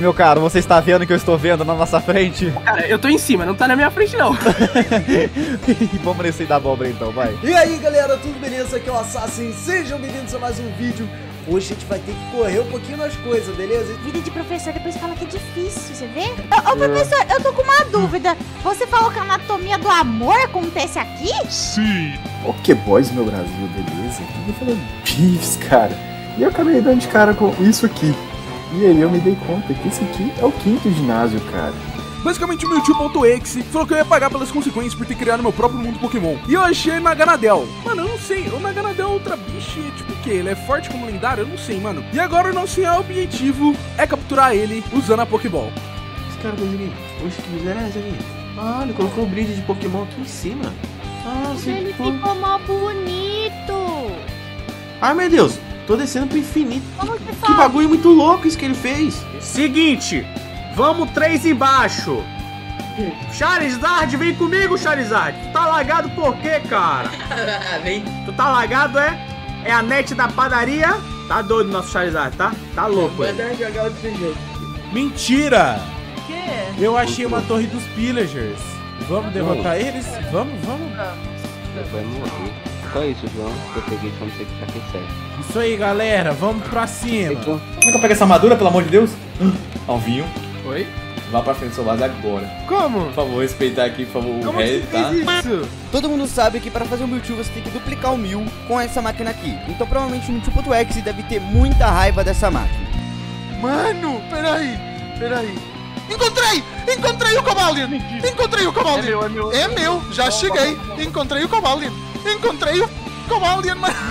Meu caro, você está vendo o que eu estou vendo na nossa frente? Cara, eu tô em cima, não tá na minha frente, não. Vamos nesse da abóbora então, vai. E aí, galera, tudo beleza? Aqui é o Assassin, sejam bem-vindos a mais um vídeo. Hoje a gente vai ter que correr um pouquinho nas coisas, beleza? Vida de professor, depois fala que é difícil, você vê? Ô, professor, eu tô com uma dúvida. Você falou que a anatomia do amor acontece aqui? Sim. Pokéboys, meu Brasil, beleza? Eu tô falando bifs, cara. E eu acabei dando de cara com isso aqui. E aí eu me dei conta que esse aqui é o 5º ginásio, cara. Basicamente o Mewtwo.exe falou que eu ia pagar pelas consequências por ter criado meu próprio mundo Pokémon. E eu achei Naganadel. Mano, eu não sei, o Naganadel é outra bicha, tipo o quê? Ele é forte como lendário? Eu não sei, mano. E agora o nosso real objetivo é capturar ele usando a Pokéball. Esse cara do Zini, oxe, que miséria é essa aqui? Ah, ele colocou o brinde de Pokémon aqui em cima. Ah, Ele ficou mó bonito. Ai, meu Deus, tô descendo pro infinito. Como que Que faz? bagulho muito louco isso que ele fez. Seguinte, vamos 3 embaixo. Charizard, vem comigo, Charizard. Tu tá lagado por quê, cara? Vem. Tu tá lagado, é? É a net da padaria? Tá doido nosso Charizard, tá? Tá louco, Vai é? dar jogar outro jeito. Mentira! O quê? Eu achei uma torre dos Pillagers. Vamos derrotar eles? Vamos. Vai morrer. Só isso, João. Eu peguei quando você que tá aqui certo. Isso aí, galera. Vamos pra cima. Como é que eu pego essa armadura, pelo amor de Deus? Alvinho, Oi? vá pra frente do seu base agora. Como? Por favor, respeitar aqui, por favor, o Como que resto, você tá? fez isso? Todo mundo sabe que para fazer um Mewtwo você tem que duplicar o Mew com essa máquina aqui. Então provavelmente o Mewtwo.exe deve ter muita raiva dessa máquina. Mano, peraí. Encontrei o Cobalion! Encontrei o Cobalion! É meu, já cheguei! Encontrei o Cobalion! Mano!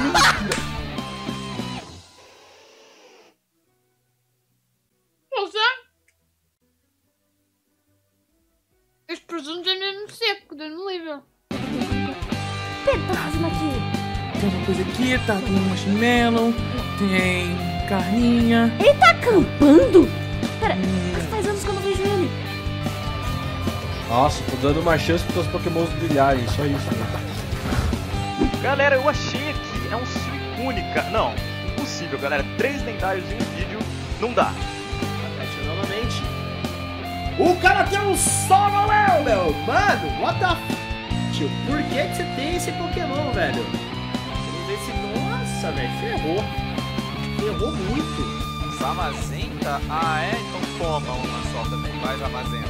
Este presunto é mesmo seco, dando livre. Fantasma aqui. Tem uma coisa aqui, tá? Tem um marshmallow, tem carninha. Ele tá acampando? Pera, faz anos que eu não vejo ele. Nossa, tô dando uma chance pros Pokémons brilharem, só isso. Galera, eu achei aqui, é um Suicune, não, impossível, galera, 3 lendários em um vídeo, não dá. Acho novamente. O cara tem um Sololéu, meu! Mano, what the f... Tio, por que você tem esse Pokémon, velho? Vamos ver se... Nossa, velho, ferrou. Ferrou muito. Zamazenta? Ah, é? Então toma uma só também, vai Zamazenta.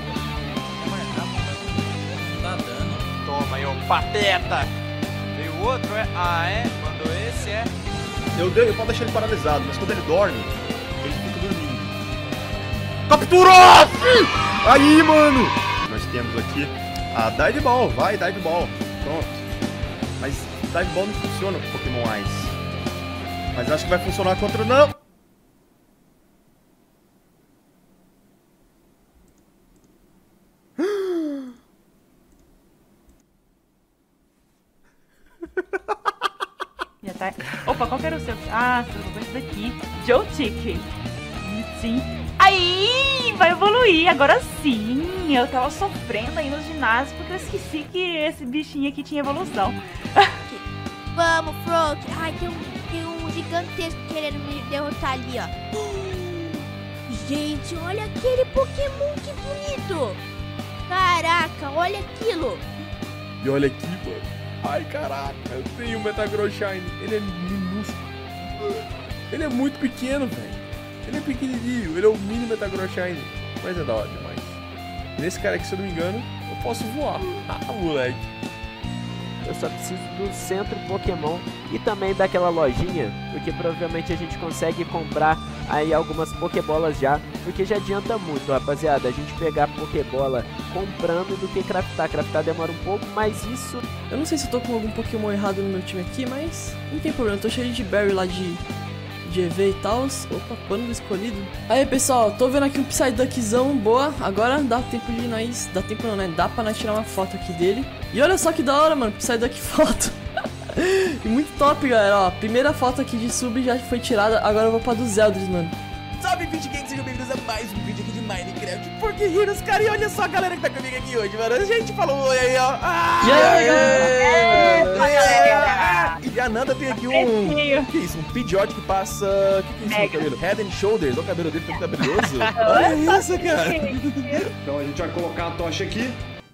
Não tá dando. Toma aí, ô pateta! Veio o outro, é? Ah, é? Mandou esse, é? Eu posso deixar ele paralisado, mas quando ele dorme, ele fica dormindo. Capturou! Aí, mano! Nós temos aqui a Dive Ball. Vai, Dive Ball. Pronto. Mas Dive Ball não funciona com Pokémon Ice. Mas acho que vai funcionar contra... Não! Já tá. Opa, qual que era o seu? Ah, eu vou esse daqui. Joltik. Sim. Aí, vai evoluir. Agora sim. Eu tava sofrendo aí no ginásio porque eu esqueci que esse bichinho aqui tinha evolução. Vamos, Frog. Ai, tem um gigantesco querendo me derrotar ali, ó. Gente, olha aquele Pokémon, que bonito. Caraca, olha aquilo. E olha aqui, mano. Ai, caraca, eu tenho o Metagroshine. Ele é minúsculo. Ele é muito pequeno, velho. Ele é pequenininho, ele é o mini Metagroshine. Mas é da hora demais. Nesse cara aqui, se eu não me engano, eu posso voar. Ah, moleque. Eu só preciso do centro Pokémon e também daquela lojinha, porque provavelmente a gente consegue comprar aí algumas Pokébolas já, porque já adianta muito, rapaziada, a gente pegar Pokébola comprando do que craftar. Craftar demora um pouco, mas isso... Eu não sei se eu tô com algum Pokémon errado no meu time aqui, mas não tem problema, eu tô cheio de Berry lá de EV e tal. Opa, pano do escolhido. Aí, pessoal, tô vendo aqui um Psyduckzão, boa. Agora dá tempo de nós... Dá tempo não, né? Dá pra nós tirar uma foto aqui dele. E olha só que da hora, mano, Psyduck foto. E muito top, galera, ó. Primeira foto aqui de sub já foi tirada. Agora eu vou pra do Zeldris, mano. Salve, vídeo game, sejam bem-vindos a mais um vídeo aqui de Minecraft Porque Heroes, cara, e olha só a galera que tá comigo aqui hoje, mano. A gente falou oi aí, ó. E aí, galera? E a Nanda tem aqui um... Que isso? Um Pidgeot que passa... O que é isso no cabelo? Head and Shoulders. Olha o cabelo dele, tá muito brilhoso. Olha isso, cara. Então a gente vai colocar a tocha aqui.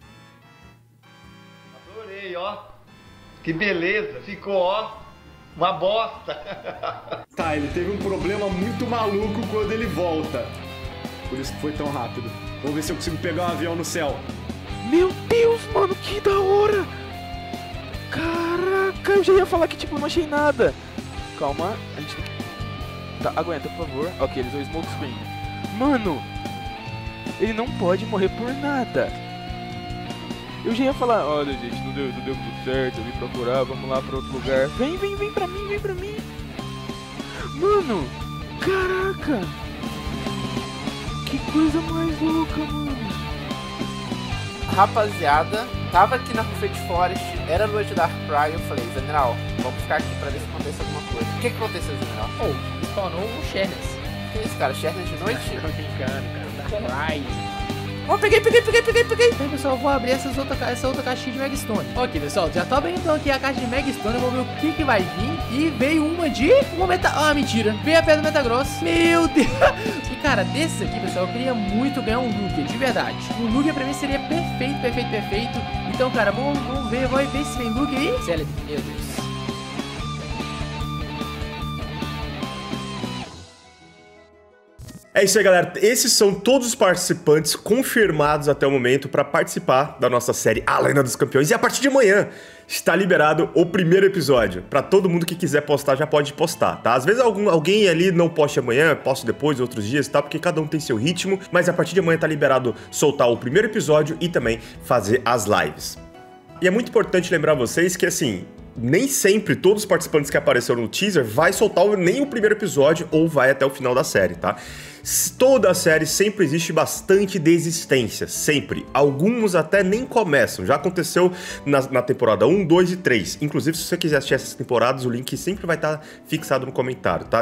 Adorei, ó. Que beleza. Ficou, ó, uma bosta. Tá, ele teve um problema muito maluco quando ele volta. Por isso que foi tão rápido. Vamos ver se eu consigo pegar um avião no céu. Meu Deus, mano, que da hora. Caraca, eu já ia falar que, tipo, não achei nada. Calma, a gente tem que... Tá, aguenta, por favor. Ok, eles usam smoke screen. Mano, ele não pode morrer por nada. Eu já ia falar, olha, gente, não deu muito certo, eu vim procurar, vamos lá pra outro lugar. Vem pra mim. Mano, caraca. Que coisa mais louca, mano. Rapaziada, tava aqui na Buffet Forest, era noite da Cry, eu falei, General, vamos ficar aqui pra ver se acontece alguma coisa. O que aconteceu, General? Spawnou um Shernes. Que isso, cara? Shernes de noite? Tô brincando, cara, da Cry. Ó, peguei. Então, pessoal, eu vou abrir essa outra caixinha de Megastone. Ok, pessoal, já tô abrindo então aqui a caixa de Megastone, eu vou ver o que vai vir. E veio uma de... Ah, mentira. Veio a pedra Metagross. Meu Deus. E, cara, desses aqui, pessoal, eu queria muito ganhar um Lugia, de verdade. Um Lugia pra mim seria perfeito. Então, cara, vamos ver se vem Lugia aí. Celebi, meu Deus. É isso aí, galera. Esses são todos os participantes confirmados até o momento para participar da nossa série A Lenda dos Campeões. E a partir de amanhã está liberado o primeiro episódio. Para todo mundo que quiser postar, já pode postar, tá? Às vezes alguém ali não poste amanhã, posto depois, outros dias, tá? Porque cada um tem seu ritmo. Mas a partir de amanhã tá liberado soltar o primeiro episódio e também fazer as lives. E é muito importante lembrar vocês que, assim... Nem sempre todos os participantes que apareceram no teaser vai soltar nem o primeiro episódio ou vai até o final da série, tá? Toda a série sempre existe bastante desistência, sempre. Alguns até nem começam. Já aconteceu na temporada 1, 2 e 3. Inclusive, se você quiser assistir essas temporadas, o link sempre vai estar fixado no comentário, tá?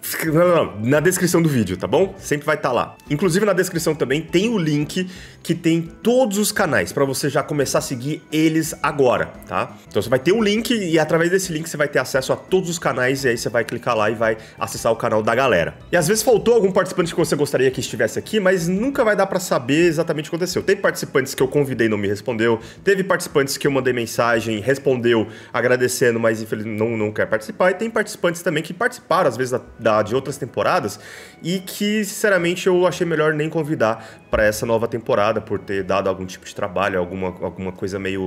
Na descrição do vídeo, tá bom? Sempre vai estar lá. Inclusive, na descrição também tem o link que tem todos os canais, pra você já começar a seguir eles agora, tá? Então você vai ter um link e através desse link você vai ter acesso a todos os canais e aí você vai clicar lá e vai acessar o canal da galera. E às vezes faltou algum participante que você gostaria que estivesse aqui, mas nunca vai dar pra saber exatamente o que aconteceu. Teve participantes que eu convidei e não me respondeu, teve participantes que eu mandei mensagem, respondeu agradecendo, mas infelizmente não quer participar, e tem participantes também que participaram, às vezes, de outras temporadas, e que, sinceramente, eu achei melhor nem convidar pra essa nova temporada, por ter dado algum tipo de trabalho, alguma coisa meio...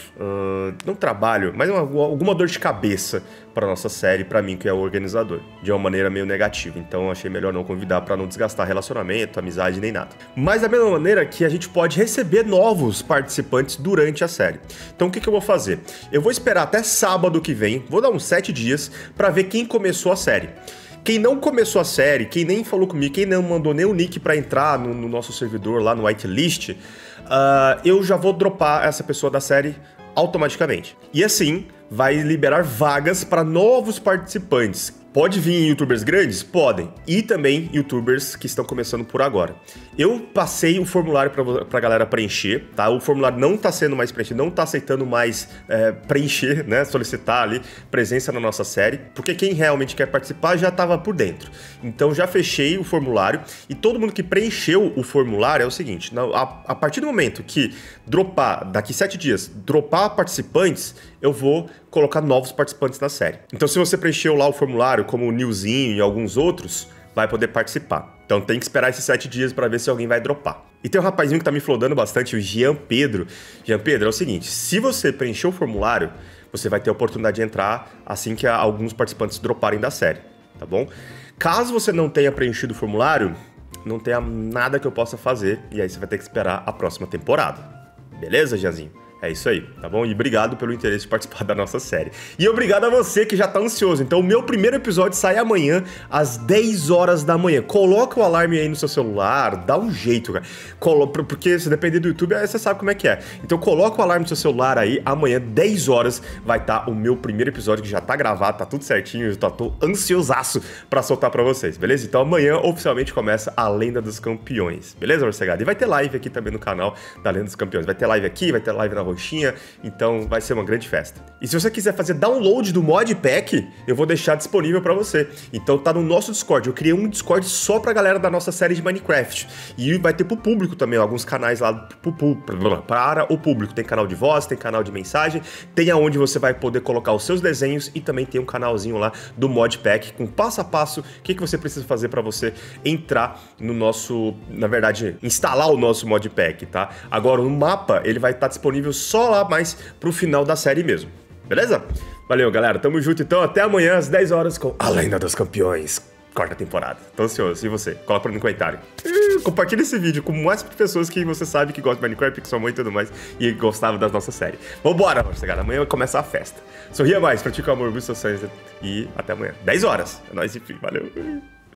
não trabalho, mas alguma dor de cabeça pra nossa série, pra mim, que é o organizador, de uma maneira meio negativa. Então, achei melhor não convidar pra não desgastar relacionamento, amizade, nem nada. Mas da mesma maneira que a gente pode receber novos participantes durante a série. Então, o que eu vou fazer? Eu vou esperar até sábado que vem, vou dar uns 7 dias, pra ver quem começou a série. Quem não começou a série, quem nem falou comigo, quem não mandou nem o nick pra entrar no nosso servidor lá no whitelist, eu já vou dropar essa pessoa da série automaticamente. E assim, vai liberar vagas para novos participantes. Pode vir youtubers grandes? Podem. E também youtubers que estão começando por agora. Eu passei o formulário pra galera preencher, tá? O formulário não tá sendo mais preenchido, não tá aceitando mais preencher, né? Solicitar ali presença na nossa série, porque quem realmente quer participar já tava por dentro. Então já fechei o formulário e todo mundo que preencheu o formulário é o seguinte, a partir do momento que dropar, daqui 7 dias, dropar participantes, eu vou colocar novos participantes na série. Então se você preencheu lá o formulário, como o Nilzinho e alguns outros, vai poder participar. Então tem que esperar esses 7 dias para ver se alguém vai dropar. E tem um rapazinho que tá me flodando bastante, o Jean Pedro. Jean Pedro, é o seguinte, se você preencher o formulário, você vai ter a oportunidade de entrar assim que alguns participantes droparem da série, tá bom? Caso você não tenha preenchido o formulário, não tenha nada que eu possa fazer, e aí você vai ter que esperar a próxima temporada. Beleza, Jeanzinho? É isso aí, tá bom? E obrigado pelo interesse de participar da nossa série. E obrigado a você que já tá ansioso. Então o meu primeiro episódio sai amanhã, às 10 horas da manhã. Coloca o alarme aí no seu celular, dá um jeito, cara. Porque se depender do YouTube, você sabe como é que é. Então coloca o alarme no seu celular aí, amanhã, 10 horas, vai estar o meu primeiro episódio, que já tá gravado, tá tudo certinho. Eu tô ansiosaço pra soltar pra vocês, beleza? Então amanhã, oficialmente, começa a Lenda dos Campeões. Beleza, Morcegada? E vai ter live aqui também no canal da Lenda dos Campeões. Vai ter live aqui, vai ter live na roxinha, então vai ser uma grande festa. E se você quiser fazer download do modpack, eu vou deixar disponível pra você. Então tá no nosso Discord, eu criei um Discord só pra galera da nossa série de Minecraft. E vai ter pro público também, alguns canais lá para o público. Tem canal de voz, tem canal de mensagem, tem aonde você vai poder colocar os seus desenhos e também tem um canalzinho lá do modpack com passo a passo o que você precisa fazer pra você entrar no nosso, na verdade, instalar o nosso modpack, tá? Agora o mapa, ele vai estar disponível só lá mais pro final da série mesmo. Beleza? Valeu, galera. Tamo junto, então. Até amanhã, às 10 horas, com A Lenda dos Campeões. Quarta temporada. Tô ansioso. E você? Coloca pra mim no comentário. Compartilha esse vídeo com mais pessoas que você sabe que gostam de Minecraft, que sua mãe e tudo mais, e gostavam da nossa série. Vambora, galera. Amanhã vai começar a festa. Sorria mais, pratica o amor, busca seus sonhos. E até amanhã. 10 horas. É nóis, enfim. Valeu.